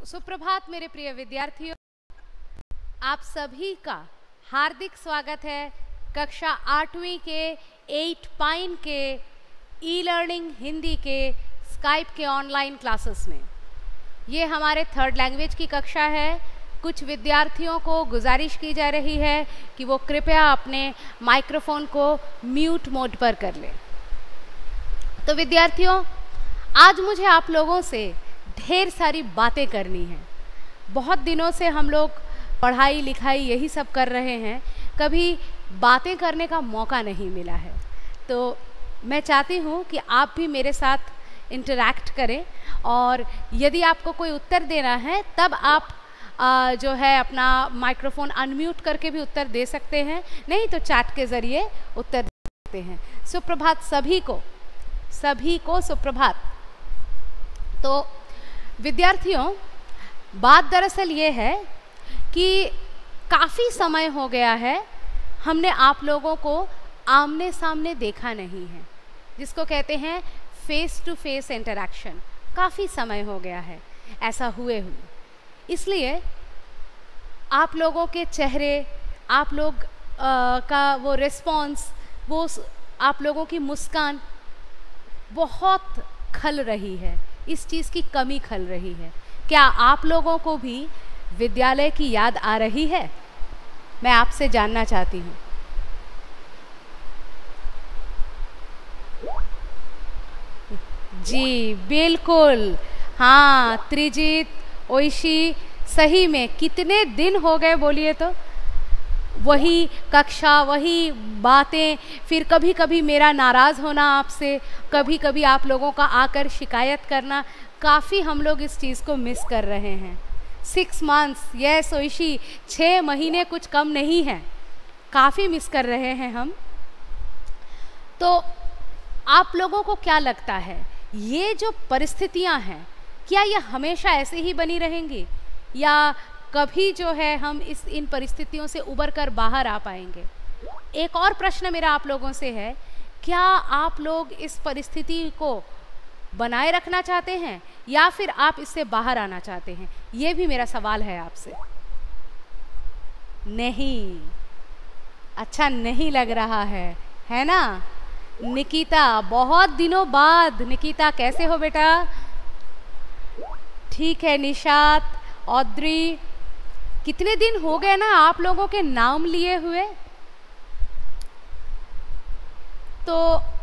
सुप्रभात मेरे प्रिय विद्यार्थियों, आप सभी का हार्दिक स्वागत है कक्षा 8वीं के 8 पाइन के ई लर्निंग हिंदी के स्काइप के ऑनलाइन क्लासेस में। ये हमारे थर्ड लैंग्वेज की कक्षा है। कुछ विद्यार्थियों को गुजारिश की जा रही है कि वो कृपया अपने माइक्रोफोन को म्यूट मोड पर कर लें। तो विद्यार्थियों, आज मुझे आप लोगों से ढेर सारी बातें करनी हैं। बहुत दिनों से हम लोग पढ़ाई लिखाई यही सब कर रहे हैं, कभी बातें करने का मौका नहीं मिला है। तो मैं चाहती हूँ कि आप भी मेरे साथ इंटरैक्ट करें, और यदि आपको कोई उत्तर देना है तब आप जो है अपना माइक्रोफोन अनम्यूट करके भी उत्तर दे सकते हैं, नहीं तो चैट के ज़रिए उत्तर दे सकते हैं। सुप्रभात सभी को सुप्रभात। तो विद्यार्थियों, बात दरअसल ये है कि काफ़ी समय हो गया है हमने आप लोगों को आमने सामने देखा नहीं है, जिसको कहते हैं फेस टू फेस इंटरैक्शन। काफ़ी समय हो गया है ऐसा हुए। इसलिए आप लोगों के चेहरे, आप लोग का वो रिस्पॉन्स, वो आप लोगों की मुस्कान बहुत खल रही है। इस चीज़ की कमी खल रही है। क्या आप लोगों को भी विद्यालय की याद आ रही है? मैं आपसे जानना चाहती हूँ। जी बिल्कुल, हाँ त्रिजीत, ओइशी, सही में कितने दिन हो गए बोलिए तो। वही कक्षा, वही बातें, फिर कभी कभी मेरा नाराज़ होना आपसे, कभी कभी आप लोगों का आकर शिकायत करना। काफ़ी हम लोग इस चीज़ को मिस कर रहे हैं। 6 months, यस ओइशी, 6 महीने कुछ कम नहीं है। काफ़ी मिस कर रहे हैं हम। तो आप लोगों को क्या लगता है, ये जो परिस्थितियां हैं, क्या ये हमेशा ऐसे ही बनी रहेंगी, या कभी जो है हम इन परिस्थितियों से उबर कर बाहर आ पाएंगे? एक और प्रश्न मेरा आप लोगों से है, क्या आप लोग इस परिस्थिति को बनाए रखना चाहते हैं या फिर आप इससे बाहर आना चाहते हैं? ये भी मेरा सवाल है आपसे। नहीं, अच्छा नहीं लग रहा है ना? निकिता, बहुत दिनों बाद। निकिता कैसे हो बेटा? ठीक है। निशात, औद्री, कितने दिन हो गए ना आप लोगों के नाम लिए हुए। तो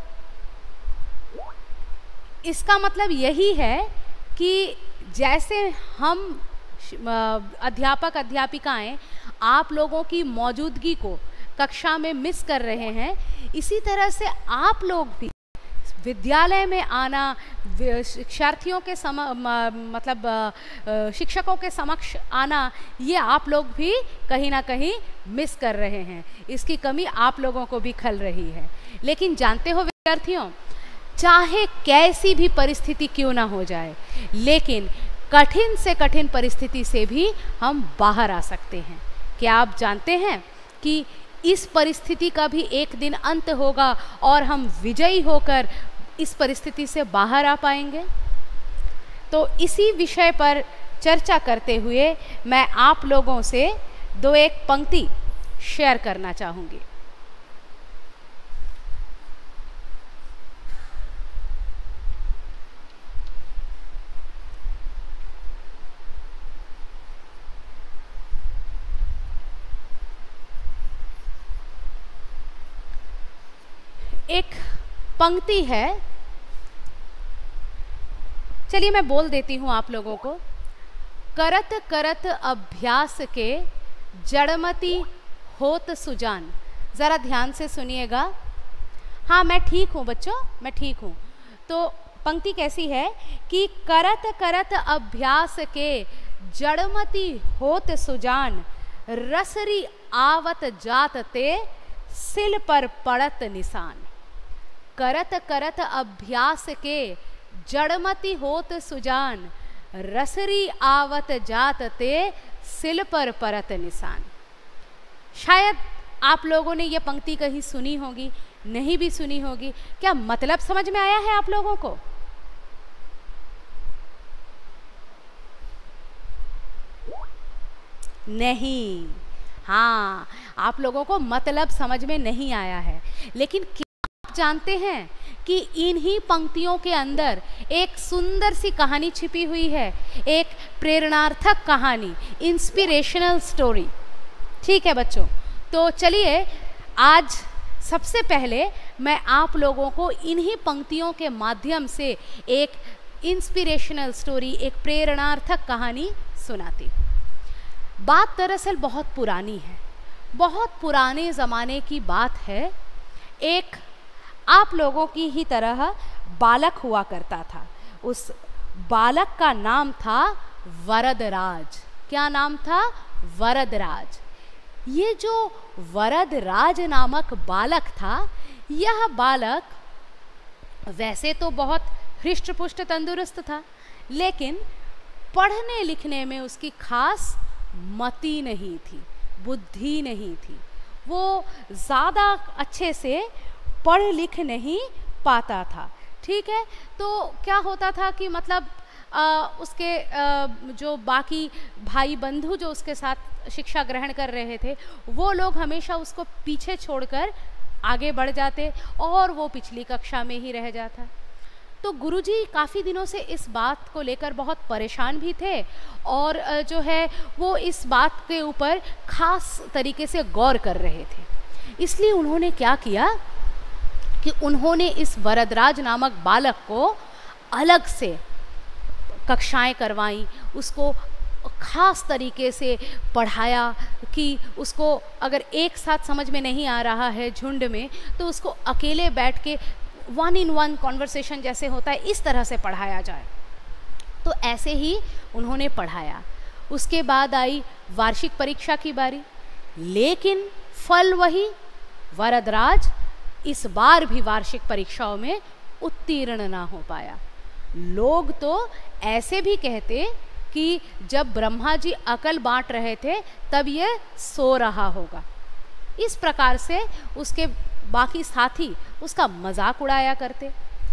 इसका मतलब यही है कि जैसे हम अध्यापक अध्यापिकाएं आप लोगों की मौजूदगी को कक्षा में मिस कर रहे हैं, इसी तरह से आप लोग भी विद्यालय में आना, शिक्षार्थियों के शिक्षकों के समक्ष आना, ये आप लोग भी कहीं ना कहीं मिस कर रहे हैं। इसकी कमी आप लोगों को भी खल रही है। लेकिन जानते हो विद्यार्थियों, चाहे कैसी भी परिस्थिति क्यों ना हो जाए, लेकिन कठिन से कठिन परिस्थिति से भी हम बाहर आ सकते हैं। क्या आप जानते हैं कि इस परिस्थिति का भी एक दिन अंत होगा और हम विजयी होकर इस परिस्थिति से बाहर आ पाएंगे? तो इसी विषय पर चर्चा करते हुए मैं आप लोगों से एक पंक्ति शेयर करना चाहूँगी। एक पंक्ति है, चलिए मैं बोल देती हूँ आप लोगों को। करत करत अभ्यास के जड़मती होत सुजान। ज़रा ध्यान से सुनिएगा। हाँ मैं ठीक हूँ बच्चों, मैं ठीक हूँ। तो पंक्ति कैसी है कि करत करत अभ्यास के जड़मती होत सुजान, रसरी आवत जात ते सिल पर पड़त निशान। करत करत अभ्यास के जड़मती होत सुजान, रसरी आवत जात ते सिल पर परत निशान। शायद आप लोगों ने ये पंक्ति कहीं सुनी होगी, नहीं भी सुनी होगी। क्या मतलब समझ में आया है आप लोगों को? नहीं। हाँ, आप लोगों को मतलब समझ में नहीं आया है, लेकिन क्या आप जानते हैं कि इन्हीं पंक्तियों के अंदर एक सुंदर सी कहानी छिपी हुई है, एक प्रेरणार्थक कहानी, इंस्पिरेशनल स्टोरी। ठीक है बच्चों, तो चलिए आज सबसे पहले मैं आप लोगों को इन्हीं पंक्तियों के माध्यम से एक इंस्पिरेशनल स्टोरी, एक प्रेरणार्थक कहानी सुनाती हूँ। बात दरअसल बहुत पुरानी है, बहुत पुराने ज़माने की बात है। एक आप लोगों की ही तरह बालक हुआ करता था। उस बालक का नाम था वरदराज। क्या नाम था? वरदराज। ये जो वरदराज नामक बालक था, यह बालक वैसे तो बहुत हृष्ट पुष्ट तंदुरुस्त था, लेकिन पढ़ने लिखने में उसकी खास मति नहीं थी, बुद्धि नहीं थी। वो ज़्यादा अच्छे से पढ़ लिख नहीं पाता था। ठीक है, तो क्या होता था कि मतलब उसके जो बाकी भाई बंधु जो उसके साथ शिक्षा ग्रहण कर रहे थे, वो लोग हमेशा उसको पीछे छोड़कर आगे बढ़ जाते और वो पिछली कक्षा में ही रह जाता। तो गुरुजी काफ़ी दिनों से इस बात को लेकर बहुत परेशान भी थे और जो है वो इस बात के ऊपर ख़ास तरीके से गौर कर रहे थे। इसलिए उन्होंने क्या किया कि उन्होंने इस वरदराज नामक बालक को अलग से कक्षाएं करवाईं, उसको ख़ास तरीके से पढ़ाया कि उसको अगर एक साथ समझ में नहीं आ रहा है झुंड में, तो उसको अकेले बैठ के 1-on-1 कॉन्वर्सेशन जैसे होता है, इस तरह से पढ़ाया जाए। तो ऐसे ही उन्होंने पढ़ाया। उसके बाद आई वार्षिक परीक्षा की बारी, लेकिन फल वही, वरदराज इस बार भी वार्षिक परीक्षाओं में उत्तीर्ण ना हो पाया। लोग तो ऐसे भी कहते कि जब ब्रह्मा जी अकल बांट रहे थे तब ये सो रहा होगा। इस प्रकार से उसके बाकी साथी उसका मजाक उड़ाया करते।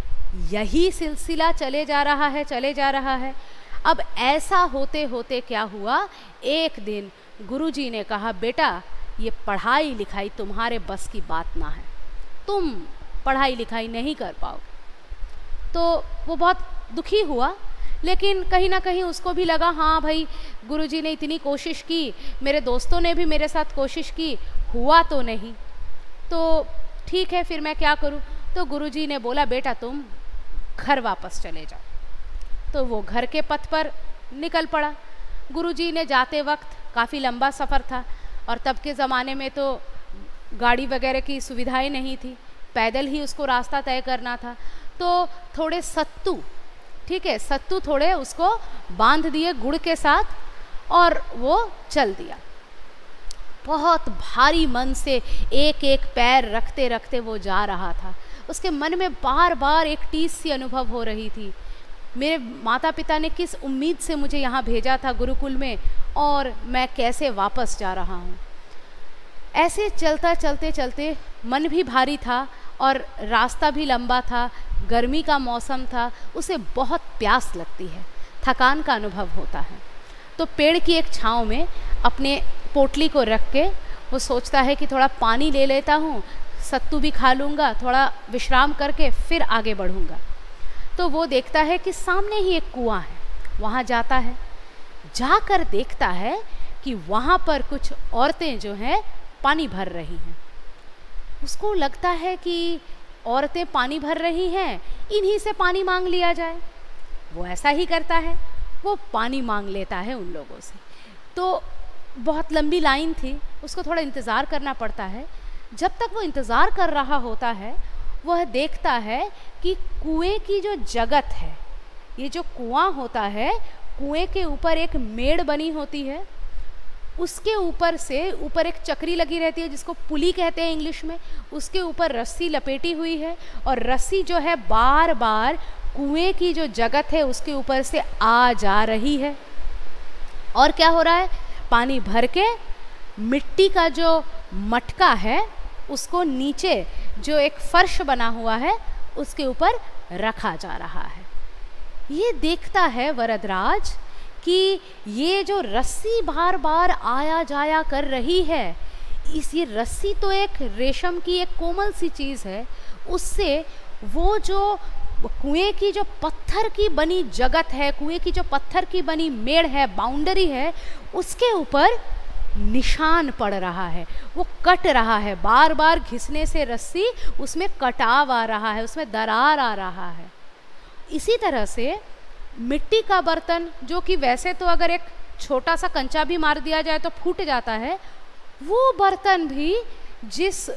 यही सिलसिला चले जा रहा है। अब ऐसा होते होते क्या हुआ, एक दिन गुरुजी ने कहा, बेटा ये पढ़ाई लिखाई तुम्हारे बस की बात ना है, तुम पढ़ाई लिखाई नहीं कर पाओगे। तो वो बहुत दुखी हुआ, लेकिन कहीं ना कहीं उसको भी लगा हाँ भाई गुरुजी ने इतनी कोशिश की, मेरे दोस्तों ने भी मेरे साथ कोशिश की, हुआ तो नहीं, तो ठीक है फिर मैं क्या करूं। तो गुरुजी ने बोला बेटा तुम घर वापस चले जाओ। तो वो घर के पथ पर निकल पड़ा। गुरुजी ने जाते वक्त, काफ़ी लंबा सफ़र था और तब के ज़माने में तो गाड़ी वगैरह की सुविधाएं नहीं थी, पैदल ही उसको रास्ता तय करना था। तो थोड़े सत्तू, ठीक है, सत्तू थोड़े उसको बांध दिए गुड़ के साथ और वो चल दिया। बहुत भारी मन से एक एक पैर रखते रखते वो जा रहा था। उसके मन में बार बार एक टीस सी अनुभव हो रही थी, मेरे माता पिता ने किस उम्मीद से मुझे यहाँ भेजा था गुरुकुल में, और मैं कैसे वापस जा रहा हूँ। ऐसे चलते चलते मन भी भारी था और रास्ता भी लंबा था, गर्मी का मौसम था, उसे बहुत प्यास लगती है, थकान का अनुभव होता है। तो पेड़ की एक छांव में अपने पोटली को रख के वो सोचता है कि थोड़ा पानी ले लेता हूँ, सत्तू भी खा लूँगा, थोड़ा विश्राम करके फिर आगे बढ़ूँगा। तो वो देखता है कि सामने ही एक कुआं है, वहाँ जाता है। जाकर देखता है कि वहाँ पर कुछ औरतें जो हैं पानी भर रही हैं। उसको लगता है कि औरतें पानी भर रही हैं, इन्हीं से पानी मांग लिया जाए। वो ऐसा ही करता है, वो पानी मांग लेता है उन लोगों से। तो बहुत लंबी लाइन थी, उसको थोड़ा इंतज़ार करना पड़ता है। जब तक वो इंतज़ार कर रहा होता है, वह देखता है कि कुएं की जो जगत है, ये जो कुआं होता है, कुएं के ऊपर एक मेड़ बनी होती है, उसके ऊपर से ऊपर एक चक्री लगी रहती है जिसको पुली कहते हैं इंग्लिश में, उसके ऊपर रस्सी लपेटी हुई है और रस्सी जो है बार बार कुएं की जो जगत है उसके ऊपर से आ जा रही है। और क्या हो रहा है, पानी भर के मिट्टी का जो मटका है उसको नीचे जो एक फर्श बना हुआ है उसके ऊपर रखा जा रहा है। ये देखता है वरदराज कि ये जो रस्सी बार बार आया जाया कर रही है, ये रस्सी तो एक रेशम की एक कोमल सी चीज़ है, उससे वो जो कुएं की जो पत्थर की बनी जगत है, कुएं की जो पत्थर की बनी मेड़ है, बाउंड्री है, उसके ऊपर निशान पड़ रहा है, वो कट रहा है, बार बार घिसने से रस्सी उसमें कटाव आ रहा है, उसमें दरार आ रहा है। इसी तरह से मिट्टी का बर्तन, जो कि वैसे तो अगर एक छोटा सा कंचा भी मार दिया जाए तो फूट जाता है, वो बर्तन भी जिस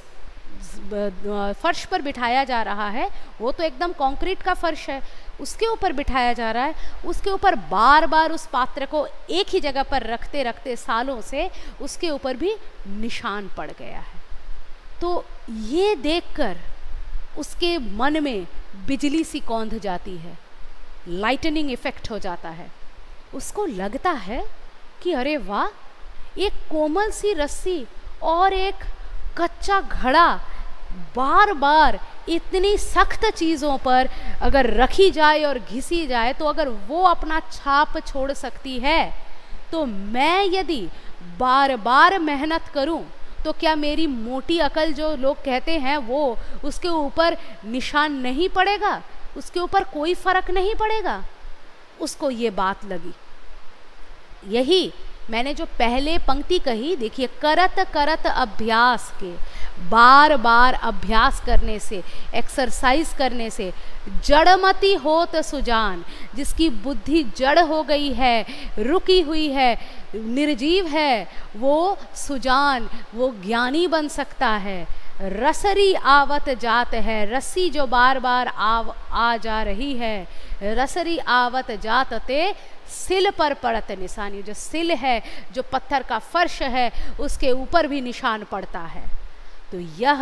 फर्श पर बिठाया जा रहा है, वो तो एकदम कंक्रीट का फर्श है, उसके ऊपर बिठाया जा रहा है, उसके ऊपर बार बार उस पात्र को एक ही जगह पर रखते रखते सालों से उसके ऊपर भी निशान पड़ गया है। तो ये देखकर उसके मन में बिजली सी कौंध जाती है, लाइटनिंग इफेक्ट हो जाता है। उसको लगता है कि अरे वाह, एक कोमल सी रस्सी और एक कच्चा घड़ा बार बार इतनी सख्त चीज़ों पर अगर रखी जाए और घिसी जाए, तो अगर वो अपना छाप छोड़ सकती है, तो मैं यदि बार बार मेहनत करूं तो क्या मेरी मोटी अकल जो लोग कहते हैं वो उसके ऊपर निशान नहीं पड़ेगा, उसके ऊपर कोई फर्क नहीं पड़ेगा? उसको ये बात लगी। यही मैंने जो पहले पंक्ति कही, देखिए, करत करत अभ्यास के, बार बार अभ्यास करने से, एक्सरसाइज करने से, जड़मती होत सुजान, जिसकी बुद्धि जड़ हो गई है, रुकी हुई है, निर्जीव है, वो सुजान, वो ज्ञानी बन सकता है। रसरी आवत जात है, रस्सी जो बार बार आ जा रही है, रसरी आवत जात ते सिल पर पड़त निशानी, जो सिल है, जो पत्थर का फर्श है, उसके ऊपर भी निशान पड़ता है। तो यह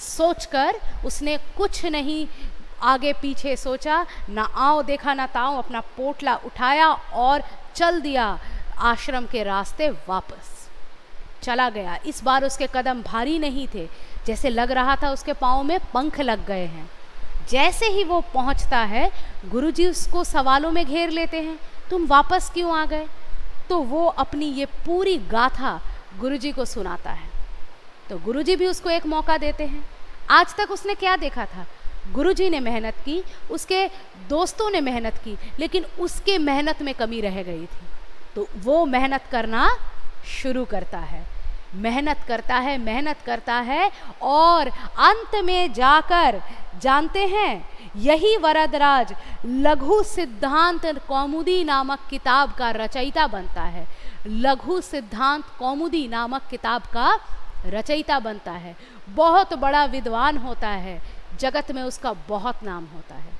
सोचकर उसने कुछ नहीं आगे पीछे सोचा, ना आओ देखा ना ताओ, अपना पोटला उठाया और चल दिया आश्रम के रास्ते वापस चला गया। इस बार उसके कदम भारी नहीं थे, जैसे लग रहा था उसके पाँव में पंख लग गए हैं। जैसे ही वो पहुंचता है, गुरुजी उसको सवालों में घेर लेते हैं, तुम वापस क्यों आ गए? तो वो अपनी ये पूरी गाथा गुरुजी को सुनाता है। तो गुरुजी भी उसको एक मौका देते हैं। आज तक उसने क्या देखा था? गुरुजी ने मेहनत की, उसके दोस्तों ने मेहनत की, लेकिन उसके मेहनत में कमी रह गई थी। तो वो मेहनत करना शुरू करता है, मेहनत करता है, मेहनत करता है, और अंत में जाकर जानते हैं, यही वरदराज लघु सिद्धांत कौमुदी नामक किताब का रचयिता बनता है। लघु सिद्धांत कौमुदी नामक किताब का रचयिता बनता है, बहुत बड़ा विद्वान होता है, जगत में उसका बहुत नाम होता है।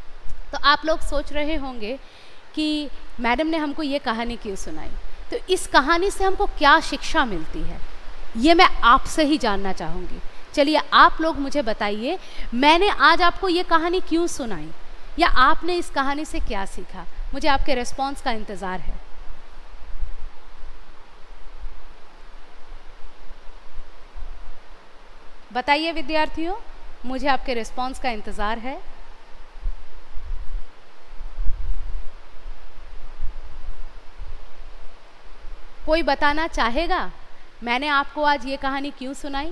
तो आप लोग सोच रहे होंगे कि मैडम ने हमको ये कहानी क्यों सुनाई, तो इस कहानी से हमको क्या शिक्षा मिलती है, ये मैं आपसे ही जानना चाहूँगी। चलिए आप लोग मुझे बताइए, मैंने आज आपको ये कहानी क्यों सुनाई, या आपने इस कहानी से क्या सीखा? मुझे आपके रिस्पॉन्स का इंतज़ार है। बताइए विद्यार्थियों, मुझे आपके रिस्पॉन्स का इंतज़ार है। कोई बताना चाहेगा मैंने आपको आज ये कहानी क्यों सुनाई?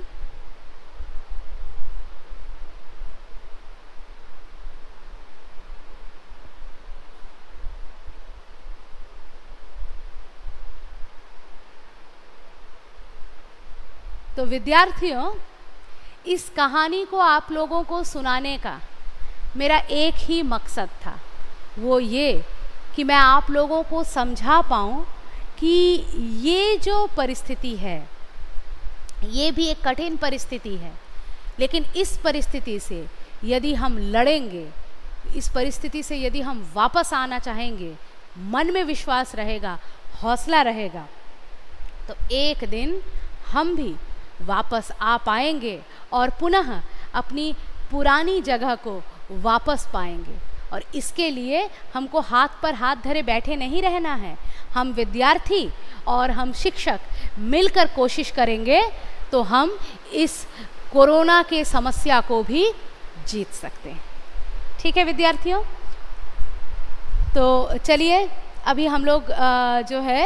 तो विद्यार्थियों, इस कहानी को आप लोगों को सुनाने का मेरा एक ही मकसद था, वो ये कि मैं आप लोगों को समझा पाऊँ कि ये जो परिस्थिति है, ये भी एक कठिन परिस्थिति है, लेकिन इस परिस्थिति से यदि हम लड़ेंगे, इस परिस्थिति से यदि हम वापस आना चाहेंगे, मन में विश्वास रहेगा, हौसला रहेगा, तो एक दिन हम भी वापस आ पाएंगे और पुनः अपनी पुरानी जगह को वापस पाएंगे। और इसके लिए हमको हाथ पर हाथ धरे बैठे नहीं रहना है। हम विद्यार्थी और हम शिक्षक मिलकर कोशिश करेंगे तो हम इस कोरोना के समस्या को भी जीत सकते हैं। ठीक है विद्यार्थियों, तो चलिए अभी हम लोग जो है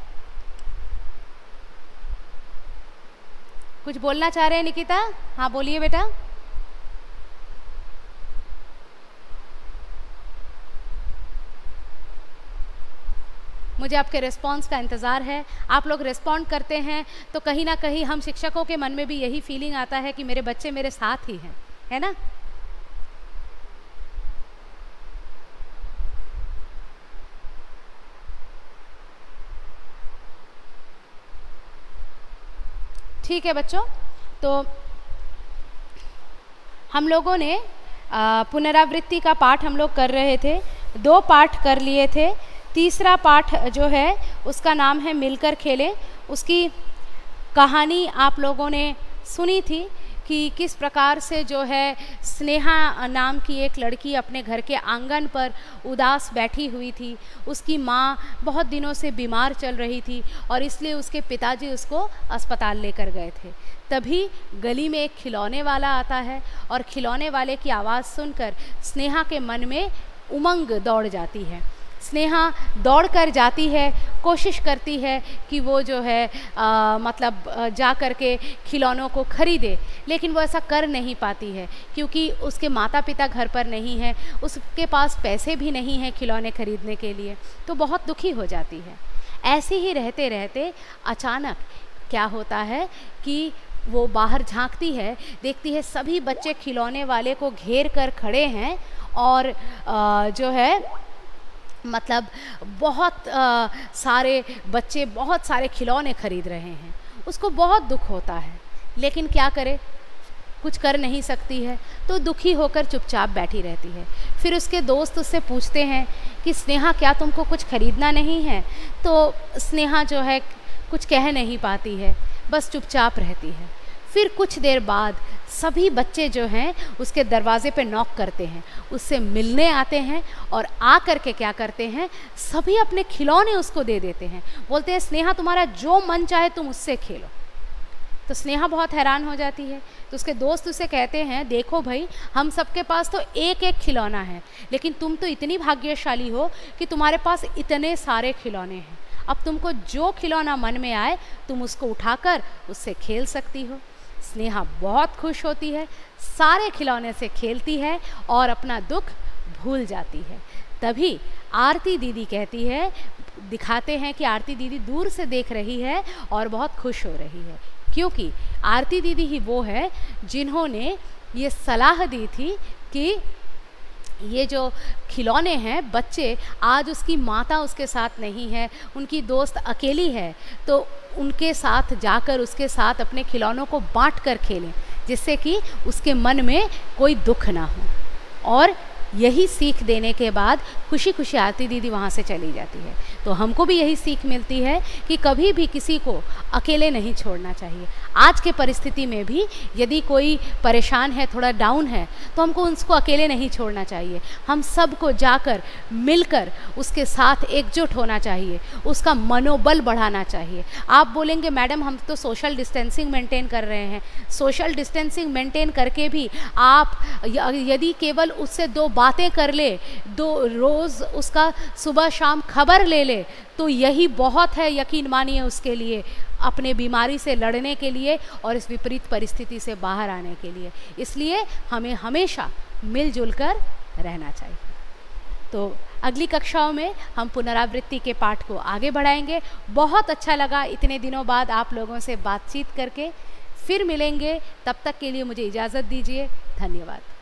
कुछ बोलना चाह रहे हैं निकिता? हाँ बोलिए बेटा। मुझे आपके रिस्पॉन्स का इंतज़ार है। आप लोग रिस्पॉन्ड करते हैं तो कहीं ना कहीं हम शिक्षकों के मन में भी यही फीलिंग आता है कि मेरे बच्चे मेरे साथ ही हैं, है ना? ठीक है बच्चों, तो हम लोगों ने पुनरावृत्ति का पाठ हम लोग कर रहे थे, 2 पाठ कर लिए थे। तीसरा पाठ जो है उसका नाम है मिलकर खेलें। उसकी कहानी आप लोगों ने सुनी थी कि किस प्रकार से जो है स्नेहा नाम की एक लड़की अपने घर के आंगन पर उदास बैठी हुई थी। उसकी माँ बहुत दिनों से बीमार चल रही थी और इसलिए उसके पिताजी उसको अस्पताल लेकर गए थे। तभी गली में एक खिलौने वाला आता है और खिलौने वाले की आवाज़ सुनकर स्नेहा के मन में उमंग दौड़ जाती है। स्नेहा दौड़ कर जाती है, कोशिश करती है कि वो जो है मतलब जा कर के खिलौनों को खरीदे, लेकिन वो ऐसा कर नहीं पाती है क्योंकि उसके माता पिता घर पर नहीं हैं, उसके पास पैसे भी नहीं हैं खिलौने खरीदने के लिए, तो बहुत दुखी हो जाती है। ऐसे ही रहते रहते अचानक क्या होता है कि वो बाहर झांकती है, देखती है सभी बच्चे खिलौने वाले को घेर कर खड़े हैं और जो है मतलब बहुत सारे बच्चे बहुत सारे खिलौने खरीद रहे हैं। उसको बहुत दुख होता है, लेकिन क्या करे, कुछ कर नहीं सकती है, तो दुखी होकर चुपचाप बैठी रहती है। फिर उसके दोस्त उससे पूछते हैं कि स्नेहा क्या तुमको कुछ खरीदना नहीं है? तो स्नेहा जो है कुछ कह नहीं पाती है, बस चुपचाप रहती है। फिर कुछ देर बाद सभी बच्चे जो हैं उसके दरवाज़े पे नॉक करते हैं, उससे मिलने आते हैं और आ कर के क्या करते हैं, सभी अपने खिलौने उसको दे देते हैं। बोलते हैं स्नेहा तुम्हारा जो मन चाहे तुम उससे खेलो। तो स्नेहा बहुत हैरान हो जाती है। तो उसके दोस्त उसे कहते हैं देखो भाई, हम सबके पास तो एक एक खिलौना है, लेकिन तुम तो इतनी भाग्यशाली हो कि तुम्हारे पास इतने सारे खिलौने हैं। अब तुमको जो खिलौना मन में आए तुम उसको उठाकर उससे खेल सकती हो। स्नेहा बहुत खुश होती है, सारे खिलौने से खेलती है और अपना दुख भूल जाती है। तभी आरती दीदी कहती है, दिखाते हैं कि आरती दीदी दूर से देख रही है और बहुत खुश हो रही है, क्योंकि आरती दीदी ही वो है जिन्होंने ये सलाह दी थी कि ये जो खिलौने हैं बच्चे, आज उसकी माता उसके साथ नहीं है, उनकी दोस्त अकेली है, तो उनके साथ जाकर उसके साथ अपने खिलौनों को बांट कर खेलें, जिससे कि उसके मन में कोई दुख ना हो। और यही सीख देने के बाद खुशी खुशी आरती दीदी वहाँ से चली जाती है। तो हमको भी यही सीख मिलती है कि कभी भी किसी को अकेले नहीं छोड़ना चाहिए। आज के परिस्थिति में भी यदि कोई परेशान है, थोड़ा डाउन है, तो हमको उसको अकेले नहीं छोड़ना चाहिए। हम सबको जाकर मिलकर उसके साथ एकजुट होना चाहिए, उसका मनोबल बढ़ाना चाहिए। आप बोलेंगे मैडम हम तो सोशल डिस्टेंसिंग मेंटेन कर रहे हैं। सोशल डिस्टेंसिंग मेंटेन करके भी आप यदि केवल उससे 2 बातें कर ले, 2 रोज़ उसका सुबह शाम खबर ले ले, तो यही बहुत है, यकीन मानिए, उसके लिए अपने बीमारी से लड़ने के लिए और इस विपरीत परिस्थिति से बाहर आने के लिए। इसलिए हमें हमेशा मिलजुल कर रहना चाहिए। तो अगली कक्षाओं में हम पुनरावृत्ति के पाठ को आगे बढ़ाएंगे। बहुत अच्छा लगा इतने दिनों बाद आप लोगों से बातचीत करके। फिर मिलेंगे, तब तक के लिए मुझे इजाज़त दीजिए। धन्यवाद।